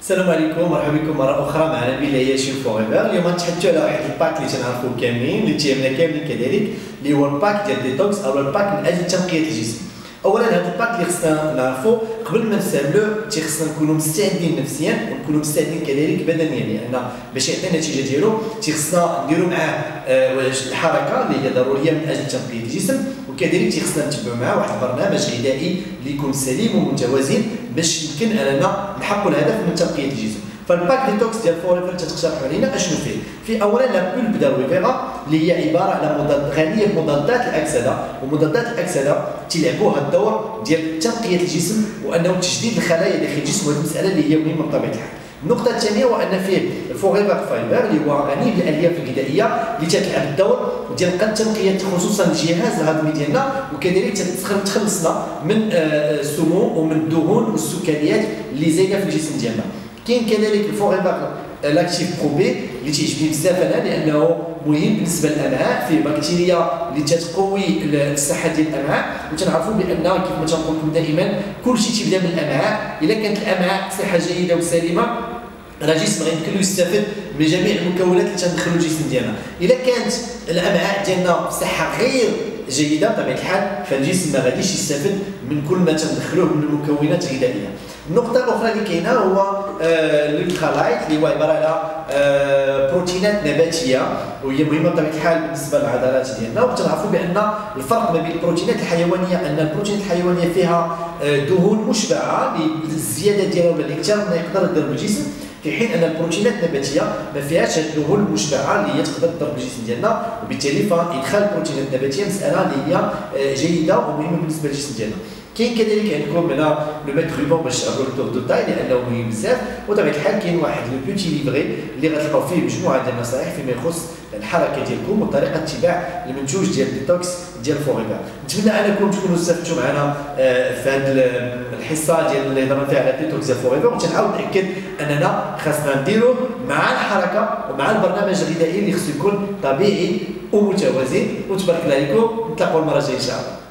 السلام عليكم، مرحبا بكم مره اخرى معنا بلايا شي فوريفر. اليوم نتحدثوا على واحد الباك اللي تنعرفوه كاملين، اللي تيهمنا كاملين كذلك، اللي هو الباك ديال ديتوكس او الباك من اجل تنقيه الجسم. اولا هذا الباك اللي خصنا نعرفوا قبل ما نستعملوه تيخصنا نكونوا مستعدين نفسيا ونكونوا مستعدين كذلك بدنيا، لان باش يعطي النتيجه ديالو تيخصنا نديروا معاه الحركه اللي هي ضروريه من اجل تنقيه الجسم، وكذلك تيخصنا نتبعوا معاه واحد البرنامج غذائي اللي يكون سليم ومتوازن باش يمكن اننا نحققوا الهدف من تنقيه الجسم. فالباك ديتوكس ديال فوريفر تتقترحوا علينا اشنو فيه؟ اولا لا بولب دارويفيرا اللي هي عباره على غنيه بمضادات الاكسده، ومضادات الاكسده تيلعبوا هذا الدور ديال تنقيه الجسم وانه تجديد الخلايا داخل الجسم، وهذه المساله اللي هي مهمه بطبيعه الحال. النقطة الثانية هو أن فيه الفوريفر فايبر اللي هو غني بالألياف الغذائية اللي تلعب الدور ديال تنقية خصوصا الجهاز الهضمي ديالنا، وكذلك تخلصنا من السموم ومن الدهون والسكريات اللي زايدة في الجسم ديالنا. كاين كذلك الفوريفر لاكتيف بروبي اللي تيعجبني بزاف انا لانه مهم بالنسبه للامعاء، فيه بكتيريا اللي تتقوي الصحه ديال الامعاء، وتنعرفوا بان كيف ما تنقول لكم دائما كل شيء تيبدا من الامعاء. الا كانت الامعاء صحه جيده وسليمه راه الجسم غيمكن له يستافد من جميع المكونات اللي تندخلوا الجسم ديالنا. الا كانت الامعاء ديالنا بصحه غير جيده بطبيعه الحال فالجسم ما غاديش يستافد من كل ما تندخلوه من المكونات الغذائيه. النقطه الاخرى اللي كاينه هو الالكالايت اللي هو عباره على بروتينات نباتيه، وهي مهمه بطبيعه الحال بالنسبه للعضلات ديالنا. وتنعرفوا بان الفرق ما بين البروتينات الحيوانيه ان البروتينات الحيوانيه فيها دهون مشبعه للزياده ديالها ولا الاكثار ما يقدر يضرب الجسم، في حين ان البروتينات النباتيه ما فيهاش هذه الدهون المشبعه اللي هي تقدر تضرب الجسم ديالنا، وبالتالي فادخال البروتينات النباتيه مساله اللي هي جيده ومهمه بالنسبه للجسم ديالنا. كاين كذلك عندكم هنا لو ميت روبون باش تعرفوا التور دو تاي لانه مهم بزاف، وطبيعه الحال كاين واحد لو بوتي ليفري اللي غتلقاو فيه مجموعه ديال النصائح فيما يخص الحركه ديالكم وطريقه اتباع المنتوج ديال ديتوكس ديال فوريفر. نتمنى انكم تكونوا استفدتوا معنا في هذه الحصه ديال اللي هضرنا فيها على ديتوكس ديال فوريفر، وتنعاود ناكد اننا خاصنا نديروه مع الحركه ومع البرنامج الغذائي اللي خصو يكون طبيعي ومتوازن. وتبارك الله عليكم، نتلاقاو المره الجايه ان شاء الله.